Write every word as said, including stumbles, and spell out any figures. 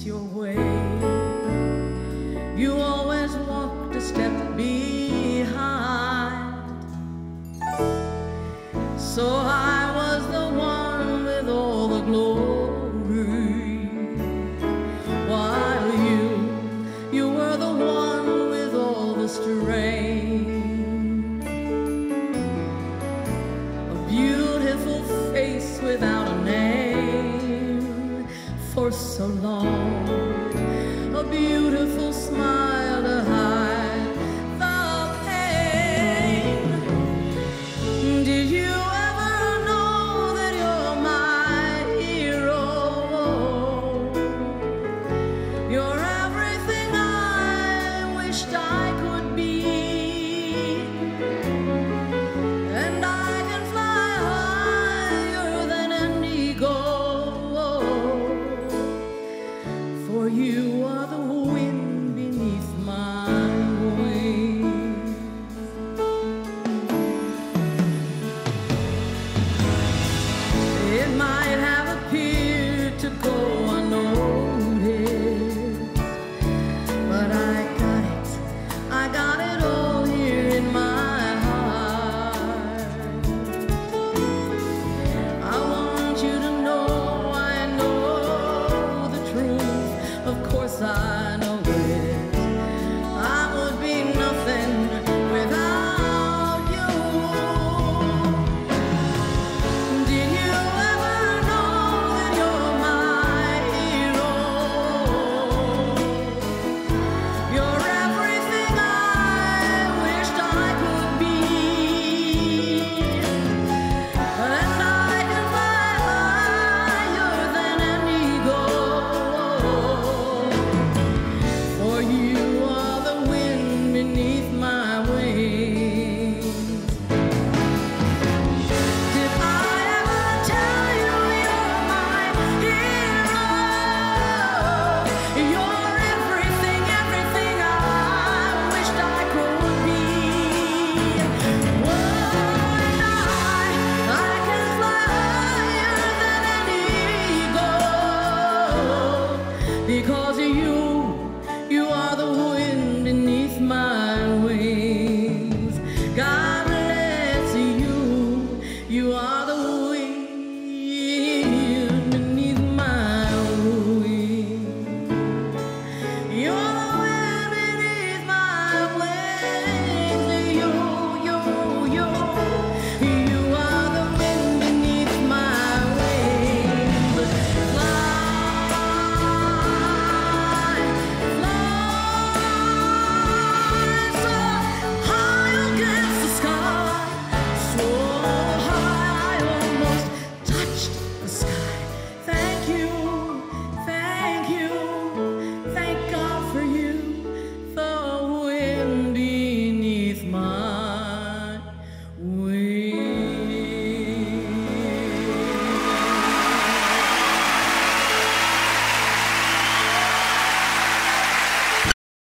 your way. You always walked a step behind, so I was the one with all the glory, while you, you were the one with all the strain. A beautiful face without a name for so long, a beautiful smile to hide the pain. Did you ever know that you're my hero? You're everything I wished I could be, and I can fly higher than an eagle, for you are the wind beneath my wings. It might have appeared to go unnoticed, but I got it, I got it all here in my heart. I want you to know I know the truth, of course I know it. I would be nothing without you. Did you ever know that you're my hero? You're everything I wished I could be, and I can fly higher than an eagle, for you are the wind beneath my wings. Did I ever tell you you're my hero? You're everything, everything I wished I could be. Whoa, and I, I can fly higher than an eagle, because you